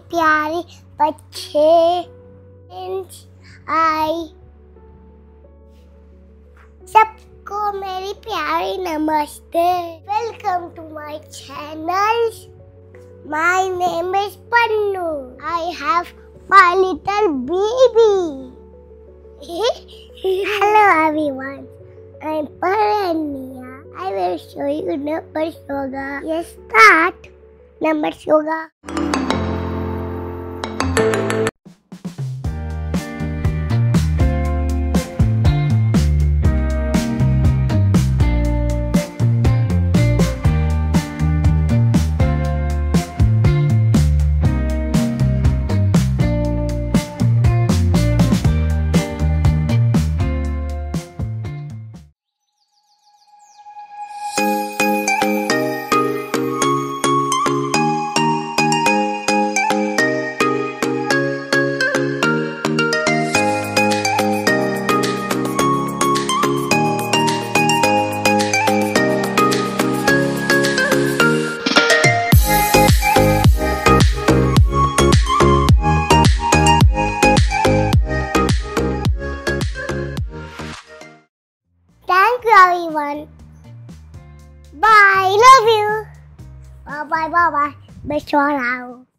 प्यारे बच्चे, आई सबको मेरी प्यारी नमस्ते। Welcome to my channel. My name is Pannu. I have my little baby. Hello everyone. I'm Parinya. I will show you numbers yoga. Yes, start. Numbers yoga. Thank you everyone. Bye. Love you. Bye bye. Bye. Bye for now.